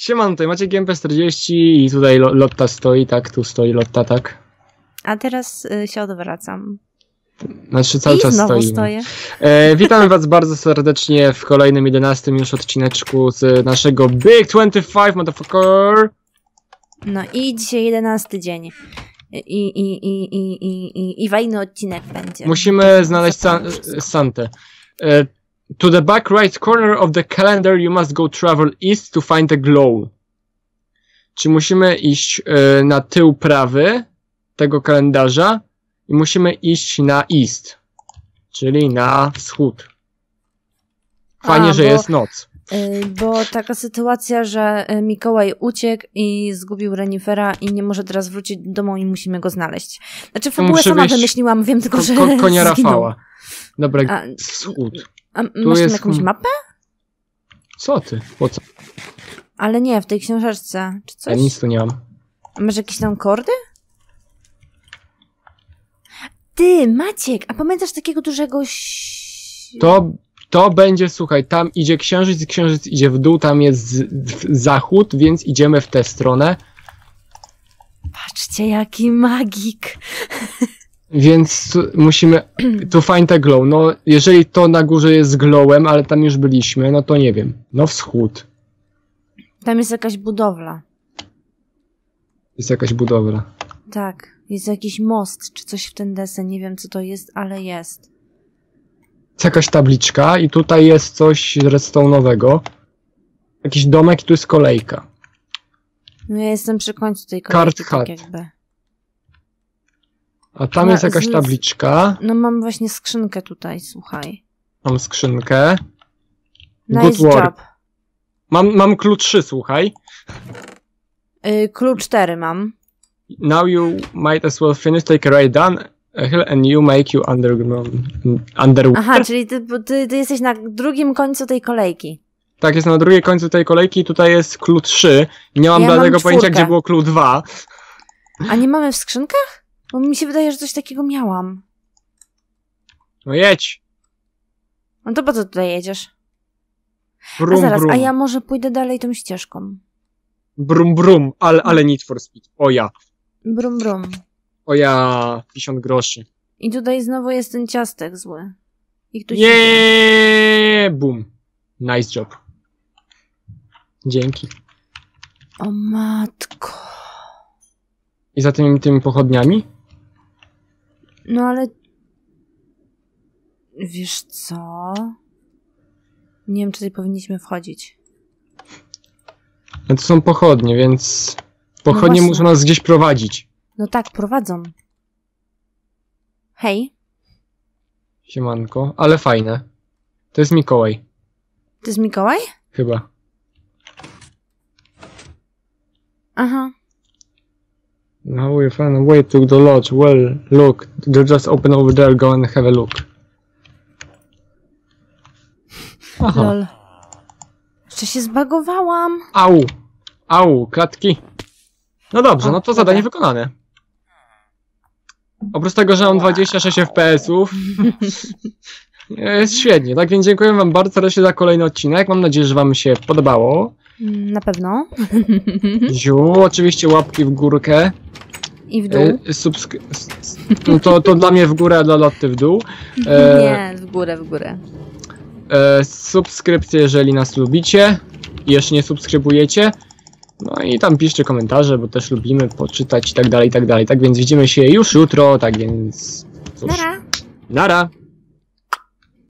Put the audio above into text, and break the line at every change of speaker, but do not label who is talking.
Siemano, tutaj macie GMP40 i tutaj Lotta stoi, tak, tu stoi Lotta, tak.
A teraz się odwracam.
Znaczy cały czas
znowu
stoi.
stoję.
Witamy was bardzo serdecznie w kolejnym 11 już odcineczku z naszego Big 25 motherfucker.
No i dzisiaj 11 dzień. I fajny odcinek będzie.
Musimy znaleźć Santę. To the back right corner of the calendar you must go travel east to find the glow. Czy musimy iść na tył prawy tego kalendarza i musimy iść na east, czyli na wschód. Fajnie, że jest noc.
Bo taka sytuacja, że Mikołaj uciekł i zgubił renifera i nie może teraz wrócić do domu i musimy go znaleźć. Znaczy fabułę sama wymyśliłam, wiem tylko, że
konia
zginął.
Rafała. Dobra, wschód.
A masz tam jakąś mapę?
Co ty? Po co?
Ale nie, w tej książeczce. Czy coś?
Ja nic tu nie mam.
A masz jakieś tam kordy? Ty, Maciek, a pamiętasz takiego dużego...
To będzie, słuchaj, tam idzie księżyc idzie w dół, tam jest zachód, więc idziemy w tę stronę.
Patrzcie, jaki magik.
Więc musimy tu find the glow. No, jeżeli to na górze jest z glowem, ale tam już byliśmy, no to nie wiem. No wschód.
Tam jest jakaś budowla.
Jest jakaś budowla.
Tak, jest jakiś most, czy coś w ten desen, nie wiem co to jest, ale jest.
Jest jakaś tabliczka i tutaj jest coś redstone'owego. Jakiś domek i tu jest kolejka.
No ja jestem przy końcu tej kolejki, tak jakby.
A tam jest jakaś tabliczka.
No mam właśnie skrzynkę tutaj, słuchaj.
Mam skrzynkę.
Nice job.
Mam klucz 3, słuchaj.
Klucz 4 mam.
Now you might as well finish, take a ride down a hill and you make you underwater.
Aha, czyli ty jesteś na drugim końcu tej kolejki.
Tak, jest na drugim końcu tej kolejki i tutaj jest klucz 3. Nie mam dlatego pojęcia, gdzie było klucz 2.
A nie mamy w skrzynkach? Bo mi się wydaje, że coś takiego miałam.
No jedź.
No to po co tutaj jedziesz?
Brum,
a zaraz,
brum.
a ja może pójdę dalej tą ścieżką.
Brum, brum, ale Need for Speed. O ja.
Brum, brum.
O ja, 50 groszy.
I tutaj znowu jest ten ciastek zły. I ktoś
Bum. Nice job. Dzięki.
O matko.
I za tymi pochodniami?
No ale... Wiesz co? Nie wiem, czy tutaj powinniśmy wchodzić.
No to są pochodnie, więc... Pochodnie muszą nas gdzieś prowadzić.
No tak, prowadzą. Hej.
Siemanko, ale fajne. To jest Mikołaj.
To jest Mikołaj?
Chyba.
Aha.
Now we found a way to the lodge. Well, look, they're just open over there. Go and have a look. Aha.
Lol. Jeszcze się zbagowałam.
Au, klatki. No dobrze, no to zadanie wykonane. Oprócz tego, że mam 26 FPS-ów. Jest świetnie, tak więc dziękuję wam bardzo serdecznie za kolejny odcinek. Mam nadzieję, że wam się podobało.
Na pewno.
Oczywiście łapki w górkę.
I w dół.
To dla mnie w górę, a dla Lotty w dół.
Nie, w górę.
Subskrypcje, jeżeli nas lubicie. I jeszcze nie subskrybujecie. No i tam piszcie komentarze, bo też lubimy poczytać i tak dalej, i tak dalej. Tak więc widzimy się już jutro, tak więc... Cóż.
Nara.
Nara.